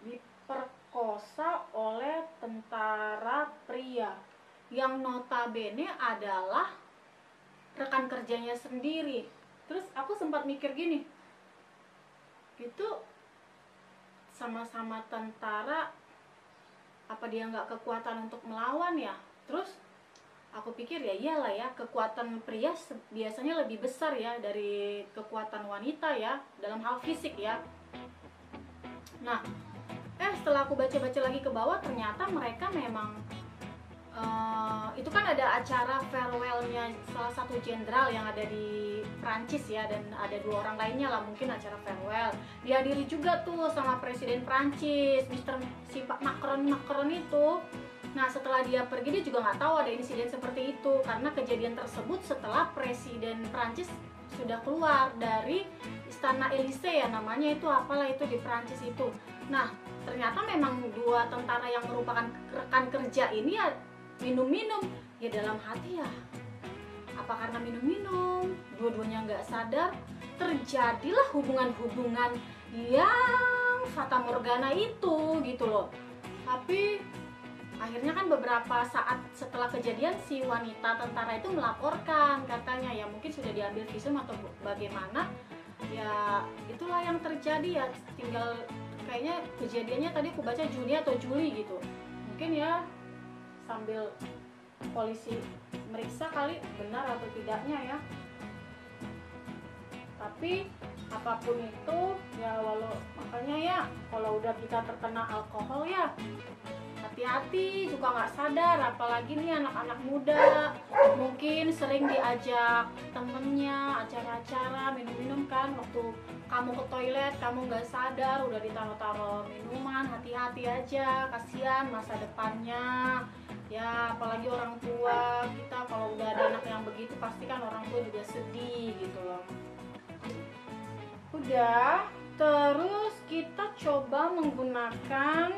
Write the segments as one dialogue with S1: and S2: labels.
S1: diperkosa oleh tentara pria yang notabene adalah rekan kerjanya sendiri. Terus aku sempat mikir gini, itu sama-sama tentara, apa dia nggak kekuatan untuk melawan ya? Terus aku pikir ya iyalah ya, kekuatan pria biasanya lebih besar ya dari kekuatan wanita ya, dalam hal fisik ya. Nah, setelah aku baca-baca lagi ke bawah, ternyata mereka memang itu kan ada acara farewellnya salah satu jenderal yang ada di Prancis ya, dan ada 2 orang lainnya lah mungkin acara farewell. Dihadiri juga tuh sama Presiden Prancis, Mr. si Pak Macron itu. Nah, setelah dia pergi, dia juga nggak tahu ada insiden seperti itu, karena kejadian tersebut setelah Presiden Prancis sudah keluar dari Istana Elysee ya, namanya itu apalah itu di Prancis itu. Nah, ternyata memang 2 tentara yang merupakan rekan kerja ini ya minum-minum ya, dalam hati ya, apa karena minum-minum dua-duanya nggak sadar, terjadilah hubungan-hubungan yang fata morgana itu gitu loh. Tapi akhirnya kan beberapa saat setelah kejadian, si wanita tentara itu melaporkan, katanya ya mungkin sudah diambil visum atau bagaimana ya, itulah yang terjadi ya. Tinggal kayaknya kejadiannya tadi aku baca Juni atau Juli gitu, mungkin ya sambil polisi meriksa kali benar atau tidaknya ya. Tapi apapun itu ya, makanya ya kalau udah kita terkena alkohol ya hati-hati, suka nggak sadar. Apalagi nih anak-anak muda, mungkin sering diajak temennya acara-acara minum-minum kan, waktu kamu ke toilet kamu nggak sadar udah ditaruh-taruh minuman. Hati-hati aja, kasihan masa depannya ya. Apalagi orang tua kita, kalau udah ada anak yang begitu pasti kan orang tua juga sedih gitu loh. Udah, terus kita coba menggunakan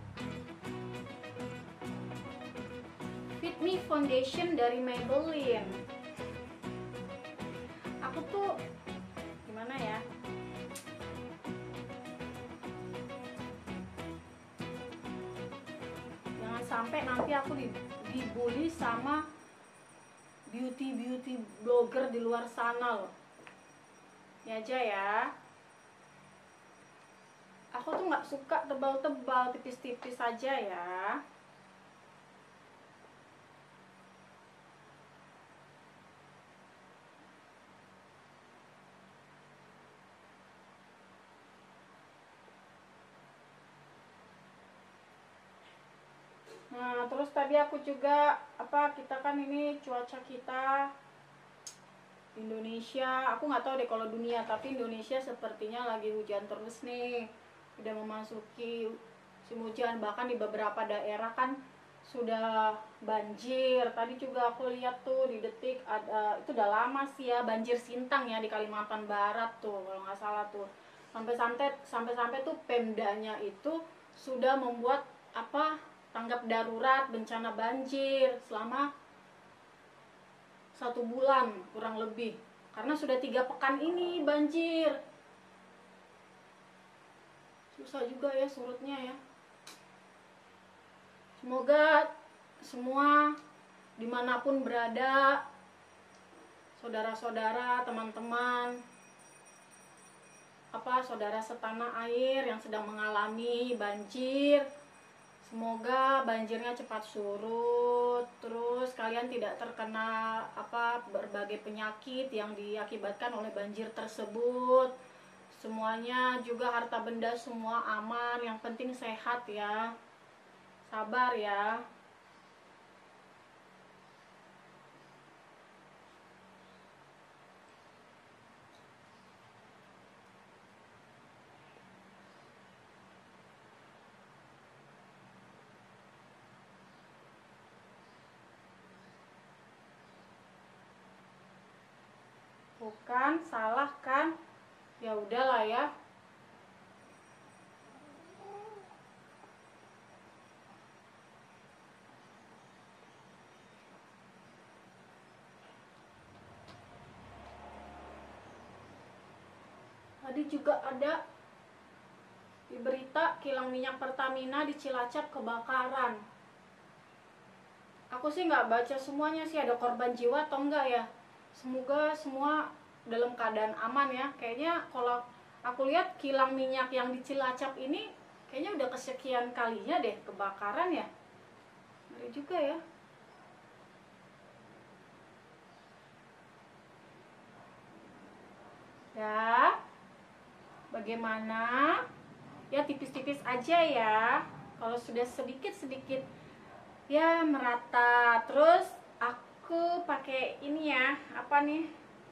S1: Fit Me Foundation dari Maybelline. Aku tuh gimana ya, jangan sampai nanti aku dibully sama beauty blogger di luar sana loh. Ini aja ya, aku tuh nggak suka tebal-tebal, tipis-tipis aja ya. Nah, terus tadi aku juga kita kan ini cuaca kita Indonesia, aku nggak tahu deh kalau dunia, tapi Indonesia sepertinya lagi hujan terus nih. Udah memasuki musim hujan, bahkan di beberapa daerah kan sudah banjir. Tadi juga aku lihat tuh di Detik, ada itu udah lama sih ya, banjir Sintang ya di Kalimantan Barat tuh kalau nggak salah tuh. Sampai-sampai tuh Pemdanya itu sudah membuat tanggap darurat bencana banjir selama 1 bulan kurang lebih, karena sudah 3 pekan ini banjir. Susah juga ya surutnya ya. Semoga semua dimanapun berada, saudara-saudara, teman-teman, saudara setanah air yang sedang mengalami banjir, semoga banjirnya cepat surut, terus kalian tidak terkena berbagai penyakit yang diakibatkan oleh banjir tersebut. Semuanya juga harta benda semua aman, yang penting sehat ya. Sabar ya. Bukan, salah kan? Ya udahlah ya. Tadi juga ada Di berita kilang minyak Pertamina di Cilacap kebakaran. Aku sih nggak baca semuanya sih, ada korban jiwa atau enggak ya. Semoga semua dalam keadaan aman ya. Kayaknya kalau aku lihat kilang minyak yang di Cilacap ini kayaknya udah kesekian kalinya deh kebakaran ya. Ngeri juga ya. Ya, bagaimana? Ya tipis-tipis aja ya. Kalau sudah sedikit-sedikit ya merata. Terus aku pakai ini ya, apa nih,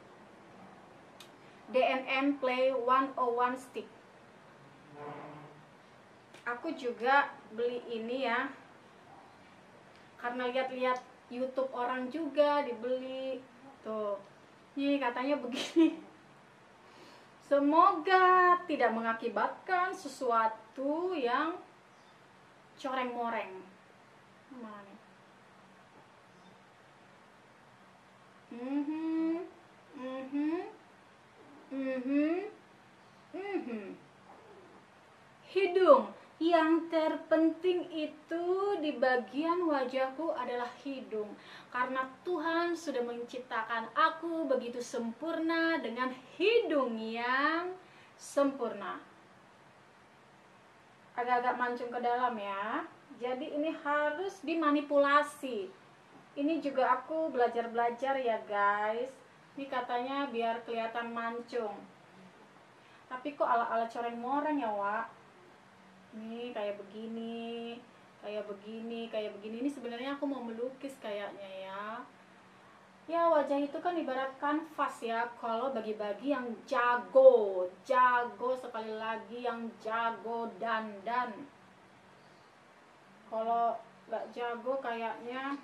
S1: DNN Play 101 stick. Aku juga beli ini ya karena lihat-lihat YouTube orang juga dibeli tuh. Ini katanya begini, semoga tidak mengakibatkan sesuatu yang coreng-moreng. Mana nih? Hidung. Yang terpenting itu di bagian wajahku adalah hidung. Karena Tuhan sudah menciptakan aku begitu sempurna dengan hidung yang sempurna. Agak-agak mancung ke dalam ya. Jadi ini harus dimanipulasi. Ini juga aku belajar-belajar ya guys. Ini katanya biar kelihatan mancung. Tapi kok ala-ala coreng-moreng ya Wak. Nih kayak begini, kayak begini, kayak begini. Ini sebenarnya aku mau melukis kayaknya ya. Ya wajah itu kan ibarat kanvas ya. Kalau bagi-bagi yang jago, sekali lagi yang jago dandan. Kalau nggak jago kayaknya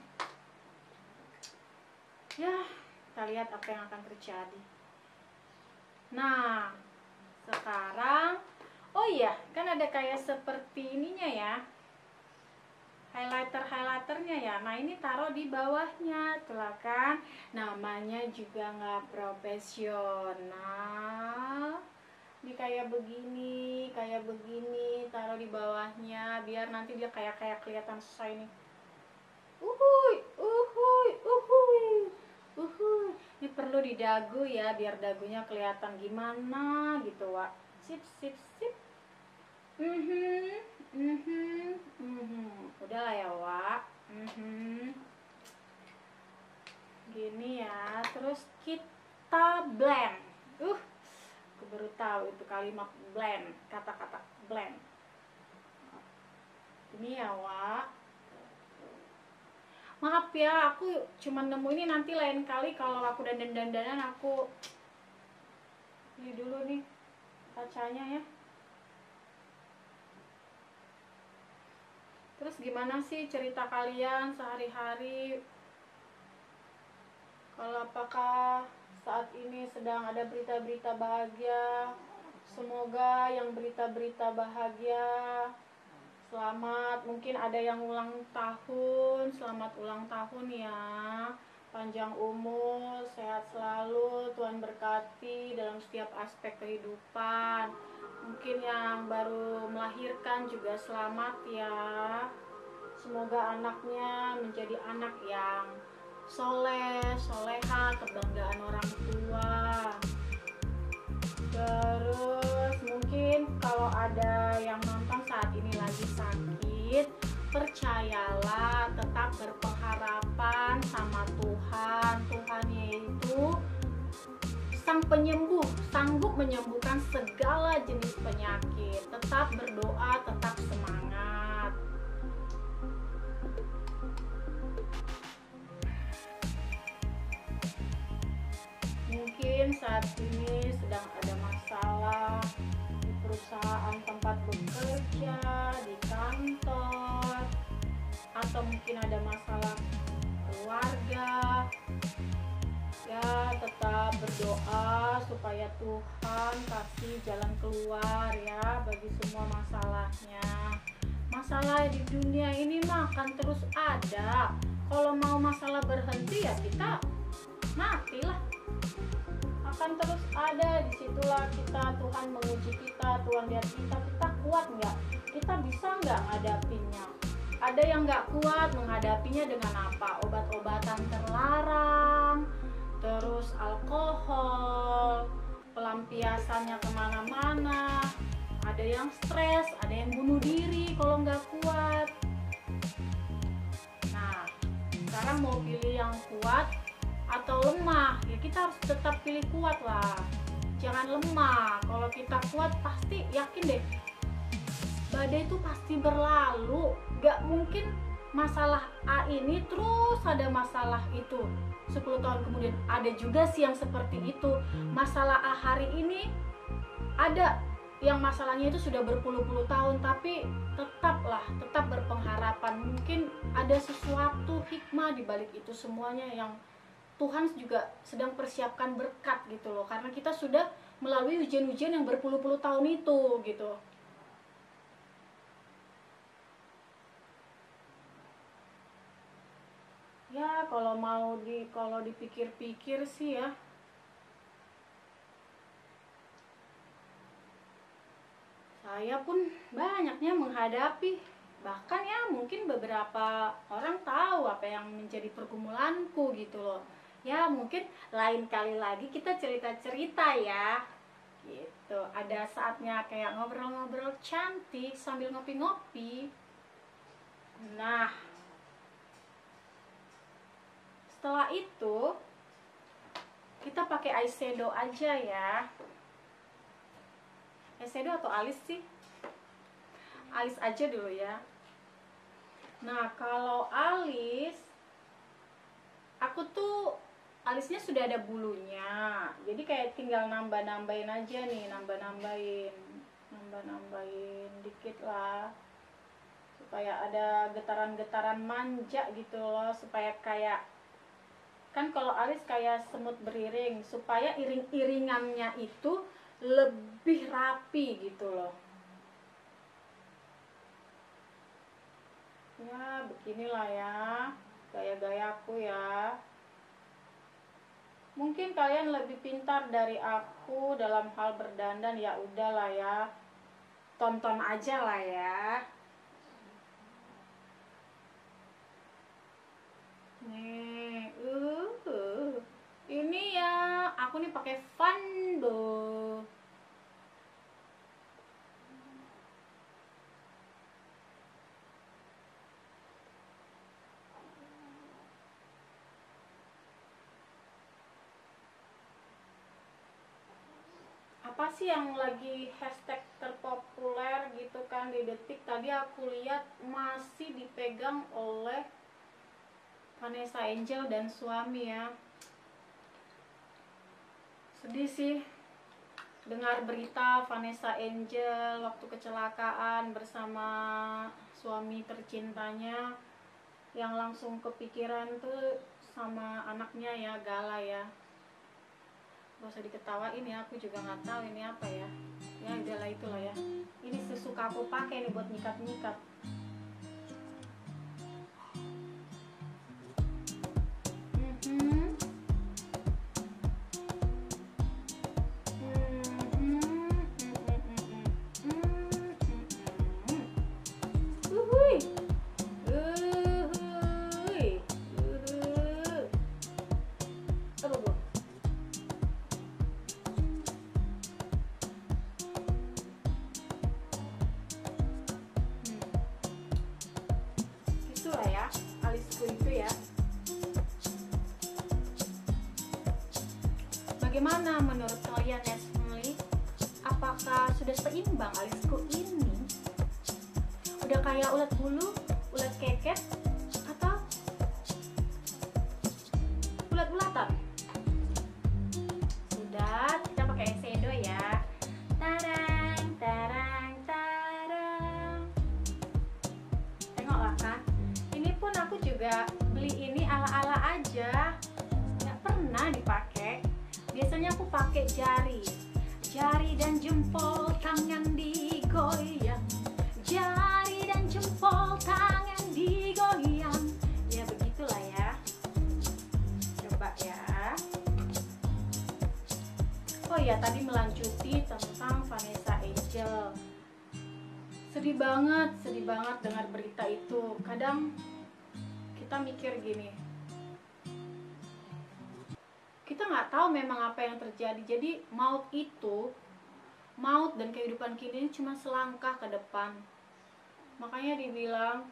S1: ya kita lihat apa yang akan terjadi. Nah sekarang oh iya kan ada kayak seperti ininya ya, highlighternya ya. Nah ini taruh di bawahnya telah kan, namanya juga nggak profesional. Ini kayak begini taruh di bawahnya biar nanti dia kayak kelihatan selesai nih. Ini perlu di dagu ya biar dagunya kelihatan gimana gitu Wak. Sip. Udahlah ya Wak. Gini ya. Terus kita blend. Aku baru tahu itu kalimat blend, kata-kata blend. Ini ya Wak. Maaf ya, aku cuma nemu ini, nanti lain kali kalau aku dandan-dandanan aku ini dulu nih kacanya ya. Terus gimana sih cerita kalian sehari-hari? Kalau apakah saat ini sedang ada berita-berita bahagia? Semoga yang berita-berita bahagia selamat. Mungkin ada yang ulang tahun, selamat ulang tahun ya. Panjang umur, sehat selalu, Tuhan berkati dalam setiap aspek kehidupan. Mungkin yang baru melahirkan juga selamat ya. Semoga anaknya menjadi anak yang soleh, soleha, kebanggaan orang tua. Terus mungkin kalau ada yang nonton saat ini lagi sakit, percayalah, tetap berpengharapan sama Tuhan. Tuhan yaitu Sang Penyembuh, sanggup menyembuhkan segala jenis penyakit. Tetap berdoa, tetap semangat. Mungkin saat ini sedang ada masalah di perusahaan tempat bekerja, di kantor, atau mungkin ada masalah keluarga. Ya tetap berdoa supaya Tuhan kasih jalan keluar ya bagi semua masalahnya. Masalah di dunia ini mah akan terus ada. Kalau mau masalah berhenti ya kita matilah. Akan terus ada, disitulah kita, Tuhan menguji kita, Tuhan lihat kita kuat kuat nggak? Kita bisa nggak ngadapinnya? Ada yang nggak kuat menghadapinya dengan apa? Obat-obatan terlarang, terus alkohol, pelampiasannya kemana-mana. Ada yang stres, ada yang bunuh diri kalau nggak kuat. Nah, sekarang mau pilih yang kuat atau lemah? Ya kita harus tetap pilih kuat lah. Jangan lemah. Kalau kita kuat pasti, yakin deh, badai itu pasti berlalu. Gak mungkin masalah A ini terus ada masalah itu 10 tahun kemudian. Ada juga sih yang seperti itu. Masalah A hari ini ada yang masalahnya itu sudah berpuluh-puluh tahun, tapi tetap berpengharapan. Mungkin ada sesuatu hikmah di balik itu semuanya yang Tuhan juga sedang persiapkan berkat gitu loh, karena kita sudah melalui ujian-ujian yang berpuluh-puluh tahun itu gitu. Ya kalau dipikir-pikir sih ya, saya pun banyaknya menghadapi. Bahkan ya mungkin beberapa orang tahu apa yang menjadi pergumulanku gitu loh. Ya mungkin lain kali lagi kita cerita-cerita ya gitu. Ada saatnya kayak ngobrol-ngobrol cantik sambil ngopi-ngopi. Nah, setelah itu kita pakai eyeshadow aja ya. Eyeshadow atau alis sih? Alis aja dulu ya. Nah, kalau alis, aku tuh alisnya sudah ada bulunya. Jadi kayak tinggal nambah-nambahin aja nih, nambah-nambahin dikit lah. Supaya ada getaran-getaran manja gitu loh, supaya kayak, kan kalau alis kayak semut beriring, supaya iring-iringannya itu lebih rapi gitu loh. Ya beginilah ya gaya-gayaku ya. Mungkin kalian lebih pintar dari aku dalam hal berdandan, ya udahlah ya, tonton aja lah ya. Nih, ini ya aku nih pakai Fando. Apa sih yang lagi hashtag terpopuler gitu kan di Detik? Tadi aku lihat masih dipegang oleh Vanessa Angel dan suami ya. Sedih sih dengar berita Vanessa Angel waktu kecelakaan bersama suami tercintanya. Yang langsung kepikiran tuh sama anaknya ya, Gala ya. Gak usah diketawain ya, aku juga nggak tahu ini apa ya. Ya udahlah, itulah ya. Ini sesuka aku pakai nih buat nyikat-nyikat. Itulah ya alisku itu ya. Bagaimana menurut kalian ya family? Apakah sudah seimbang alisku ini? Udah kayak ulat bulu, ulat keket, atau ulat-ulatan? Sudah, kita pakai eyeshadow ya. Tarang, tarang, tarang. Tengoklah kan? Ini pun aku juga beli ini ala-ala aja, nggak pernah dipakai. Biasanya aku pakai jari dan jempol tangan digoyang, jari dan jempol tangan digoyang. Ya begitulah ya. Coba ya. Oh ya, tadi melanjuti tentang Vanessa Angel. sedih banget dengar berita itu. Kadang kita mikir gini, kita nggak tahu memang apa yang terjadi. Jadi maut dan kehidupan kini ini cuma selangkah ke depan. Makanya dibilang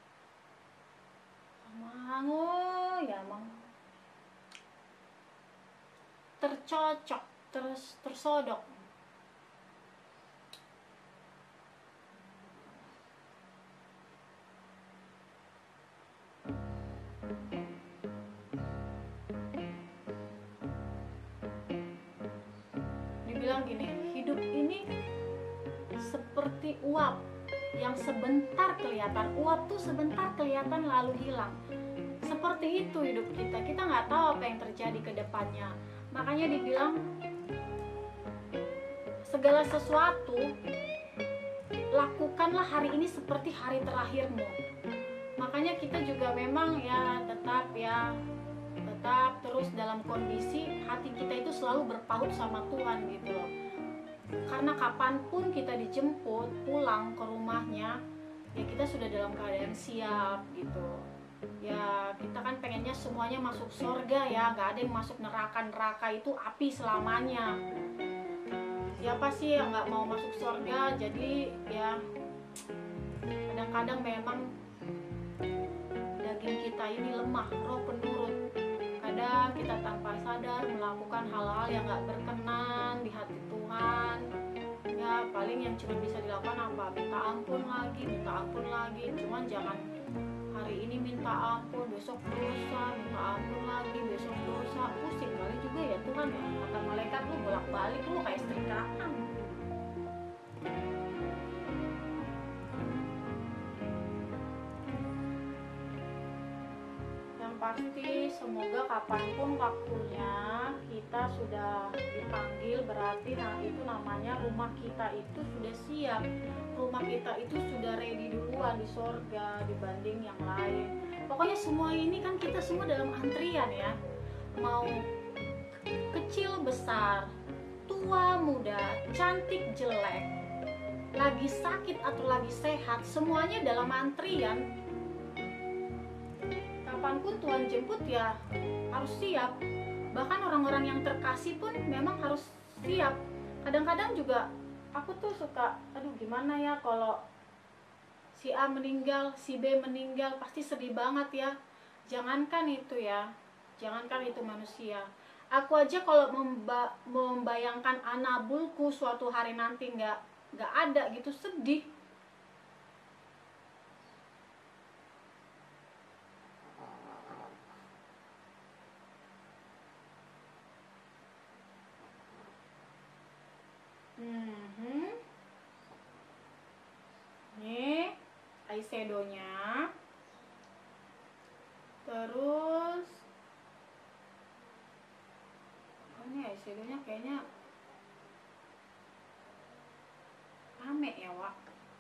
S1: emang tercocok, tersodok. Dibilang gini, hidup ini seperti uap yang sebentar kelihatan. Uap tuh sebentar kelihatan lalu hilang. Seperti itu hidup kita. Kita nggak tahu apa yang terjadi ke depannya. Makanya dibilang segala sesuatu lakukanlah hari ini seperti hari terakhirmu. Makanya kita juga memang tetap terus dalam kondisi hati kita itu selalu berpaut sama Tuhan gitu loh. Karena kapanpun kita dijemput pulang ke rumahnya, ya kita sudah dalam keadaan siap gitu. Ya kita kan pengennya semuanya masuk surga ya, gak ada yang masuk neraka. Neraka itu api selamanya. Siapa sih yang gak mau masuk surga? Jadi ya kadang-kadang memang daging kita ini lemah, roh penurut. Kadang kita tanpa sadar melakukan hal-hal yang gak berkenan di hati Tuhan. Ya paling yang cuma bisa dilakukan apa? Minta ampun lagi. Cuman jangan hari ini minta ampun, besok dosa, minta ampun lagi, besok dosa. Pusing kali juga ya Tuhan ya. Kata malaikat, lu bolak-balik, lu kayak setrikaan. Pasti semoga kapanpun waktunya kita sudah dipanggil, berarti itu namanya rumah kita itu sudah siap. Rumah kita itu sudah ready duluan di sorga dibanding yang lain. Pokoknya semua ini kan kita semua dalam antrian ya. Mau kecil besar, tua muda, cantik jelek, lagi sakit atau lagi sehat, semuanya dalam antrian. Kapanpun Tuhan jemput ya harus siap. Bahkan orang-orang yang terkasih pun memang harus siap. Kadang-kadang juga aku tuh suka, aduh gimana ya kalau si A meninggal, si B meninggal, pasti sedih banget ya. Jangankan itu ya, jangankan itu manusia. Aku aja kalau membayangkan anabulku suatu hari nanti nggak ada gitu, sedih. Ini eyeshadownya, terus ini eyeshadownya kayaknya rame ya Wak.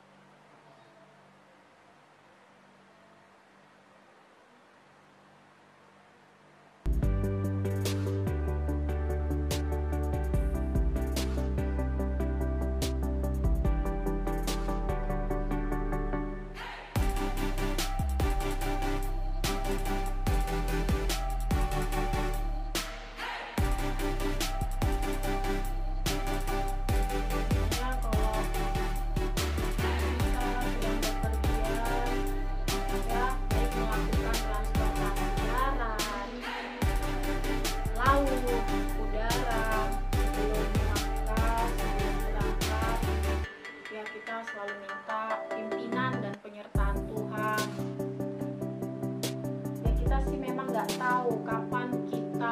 S1: Selalu minta pimpinan dan penyertaan Tuhan. Ya kita sih memang nggak tahu kapan kita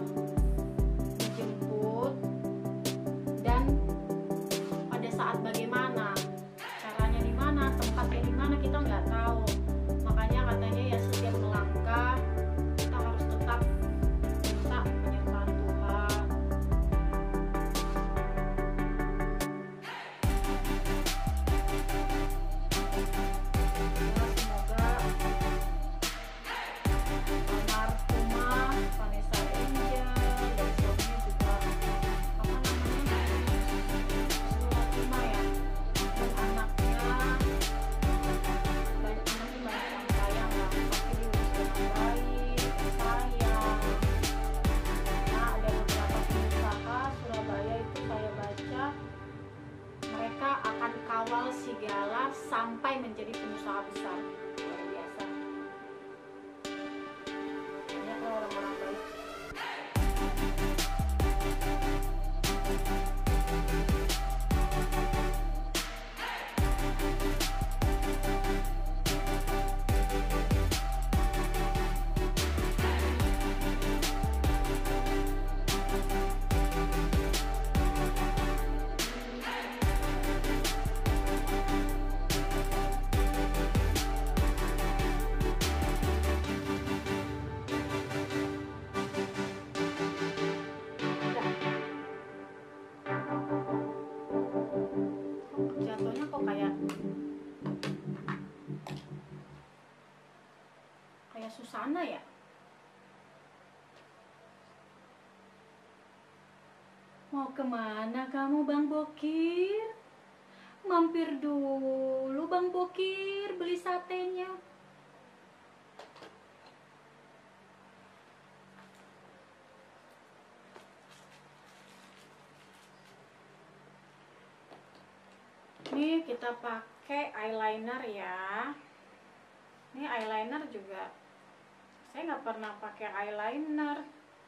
S1: dijemput dan pada saat bagaimana, caranya di mana, tempatnya di mana, kita nggak tahu. Makanya katanya ya setiap melangkah kita harus tetap minta penyertaan Tuhan. kawal Sigala sampai menjadi pengusaha besar. Luar biasa. Banyak loh orang-orang baik. Jatuhnya kok kayak Susana ya. Mau kemana kamu Bang Bokir? Mampir dulu Bang Bokir beli satenya. Nih kita pakai eyeliner ya. Ini eyeliner juga saya nggak pernah pakai eyeliner.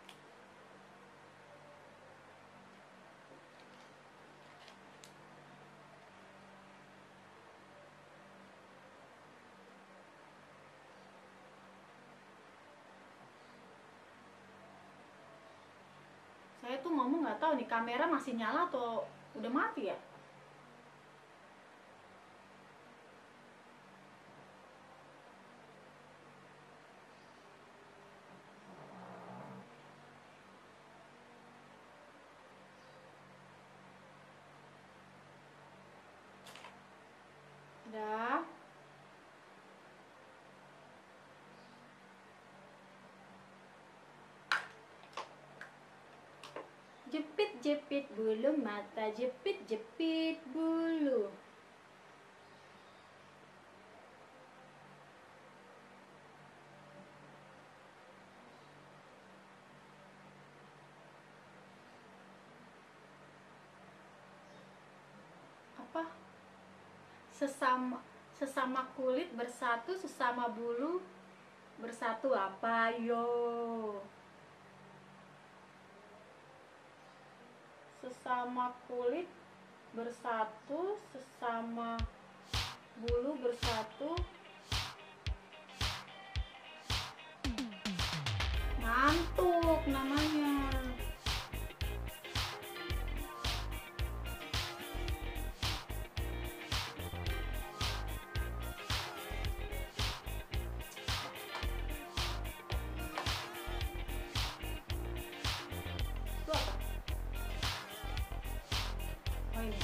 S1: Saya tuh ngomong nggak tahu nih kamera masih nyala atau udah mati ya. Udah. Jepit-jepit bulu mata, jepit-jepit bulu. Apa? Sesama kulit bersatu, sesama bulu bersatu apa yo? Sesama kulit bersatu, sesama bulu bersatu. Ngantuk namanya. Itu apa? Oh ini.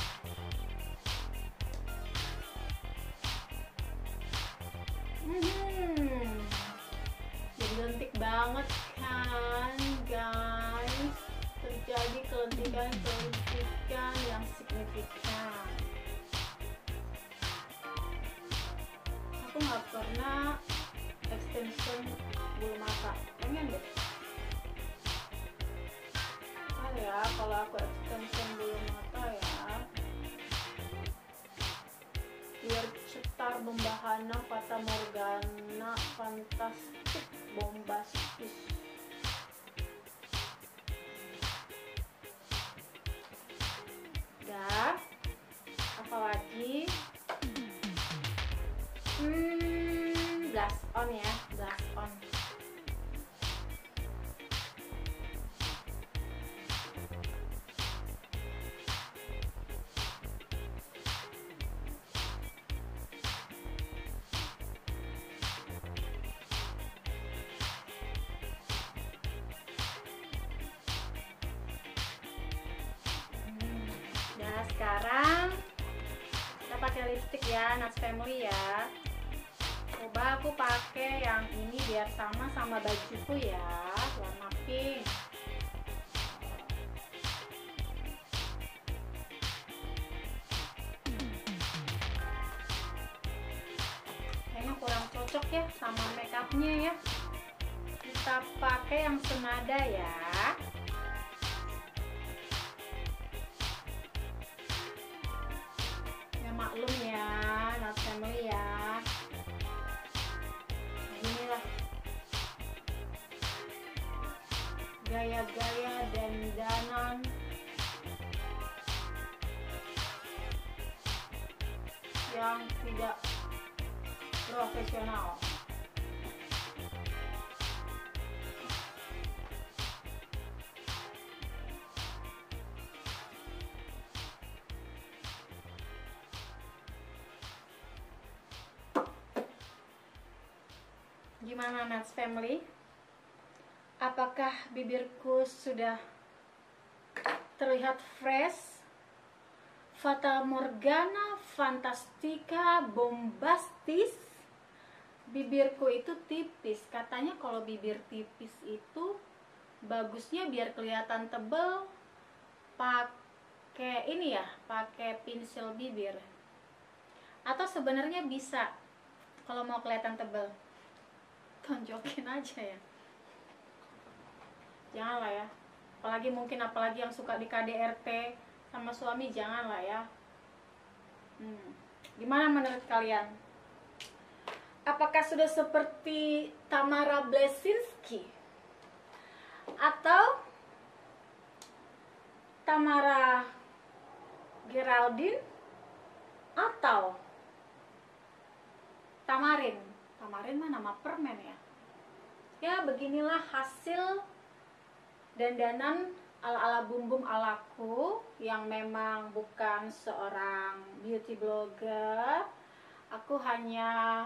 S1: Jadi lentik banget kan guys. Terjadi kelentikan yang signifikan. Aku nggak pernah extension bulu mata. Pengen deh. Ya kalau aku extension bulu mata ya biar cetar membahana fata morgana fantastik bombastis. Dah apa lagi? Blush on ya, blush on. Nah sekarang kita pakai lipstick ya, Nats Family ya. Coba aku pakai yang ini biar sama bajuku ya, warna pink. Kayaknya kurang cocok ya sama makeupnya ya. Kita pakai yang senada ya. gaya-gaya dandanan yang tidak profesional. Gimana Nats Family? Apakah bibirku sudah terlihat fresh, fata morgana, fantastika, bombastis? Bibirku itu tipis. Katanya kalau bibir tipis itu bagusnya biar kelihatan tebel pakai ini ya, pakai pensil bibir. Atau sebenarnya bisa kalau mau kelihatan tebel tonjokin aja ya, janganlah ya, apalagi yang suka di KDRT sama suami, janganlah ya. Gimana menurut kalian? Apakah sudah seperti Tamara Blesinski atau Tamara Geraldine atau Tamarin? Tamarin mah nama permen ya. Ya beginilah hasil dandanan ala-ala bumbum alaku yang memang bukan seorang beauty blogger. Aku hanya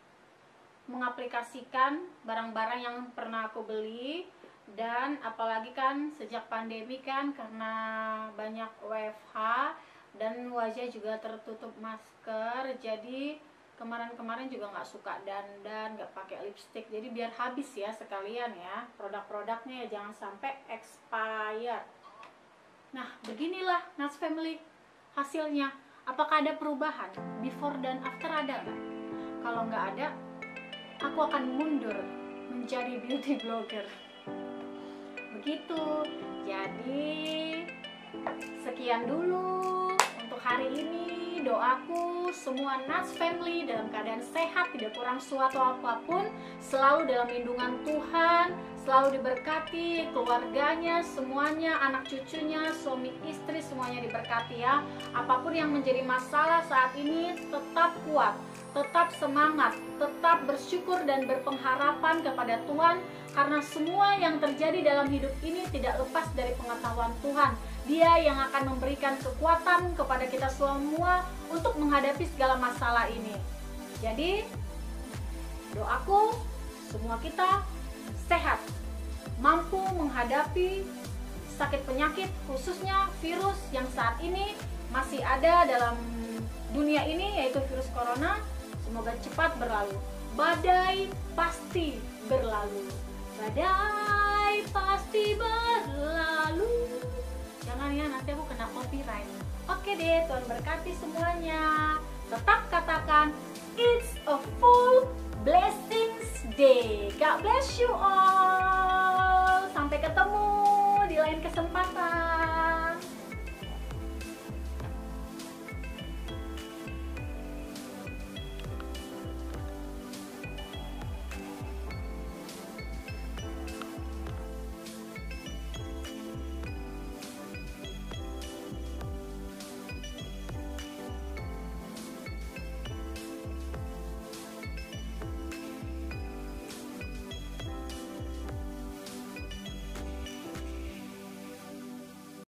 S1: mengaplikasikan barang-barang yang pernah aku beli, dan apalagi kan sejak pandemi kan, karena banyak WFH dan wajah juga tertutup masker, jadi kemarin-kemarin juga nggak suka dandan, nggak pakai lipstick. Jadi biar habis ya sekalian ya produk-produknya, ya jangan sampai expired. Nah beginilah Nats Family hasilnya. Apakah ada perubahan before dan after? Ada nggak? Kalau nggak ada, aku akan mundur menjadi beauty blogger. Begitu. Jadi sekian dulu untuk hari ini. Doaku semua Nats Family dalam keadaan sehat, tidak kurang suatu apapun, selalu dalam lindungan Tuhan, selalu diberkati, keluarganya, semuanya, anak cucunya, suami istri, semuanya diberkati ya. Apapun yang menjadi masalah saat ini, tetap kuat, tetap semangat, tetap bersyukur dan berpengharapan kepada Tuhan, karena semua yang terjadi dalam hidup ini tidak lepas dari pengetahuan Tuhan. Dia yang akan memberikan kekuatan kepada kita semua untuk menghadapi segala masalah ini. Jadi doaku semua kita sehat, mampu menghadapi sakit penyakit, khususnya virus yang saat ini masih ada dalam dunia ini, yaitu virus corona. Semoga cepat berlalu. Badai pasti berlalu. Badai pasti berlalu. Jangan ya, nanti aku kena copyright. Oke deh, Tuhan berkati semuanya. Tetap katakan, it's a full blessings day. God bless you all. Sampai ketemu di lain kesempatan.